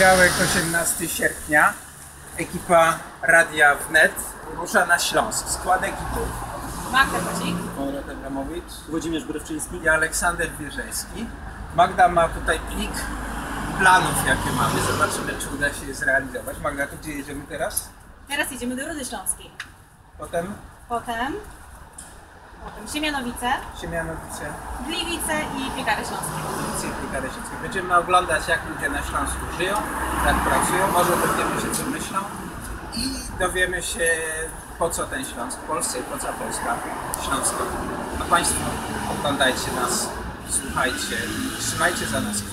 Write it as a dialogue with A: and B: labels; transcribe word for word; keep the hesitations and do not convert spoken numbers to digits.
A: Poniedziałek, osiemnastego sierpnia, ekipa Radia Wnet rusza na Śląsk. Skład ekipy:
B: Magda Kozik,
A: Konrad Abramowicz,
C: Włodzimierz Brewczyński
A: i Aleksander Wierzejski. Magda ma tutaj plik planów, jakie mamy. Zobaczymy, czy uda się je zrealizować. Magda, to gdzie jedziemy teraz?
B: teraz jedziemy do Rudy Śląskiej.
A: Potem
B: Potem, potem Siemianowice,
A: Siemianowice,
B: Gliwice i Piekary Śląskie.
A: Gliwice i Piekary Śląskie. Będziemy oglądać, jak ludzie na Śląsku żyją, jak pracują. Może dowiemy się, co myślą. I dowiemy się, po co ten Śląsk w Polsce i po co Polska Śląska. A Państwo oglądajcie nas, słuchajcie, trzymajcie za nas kciuki.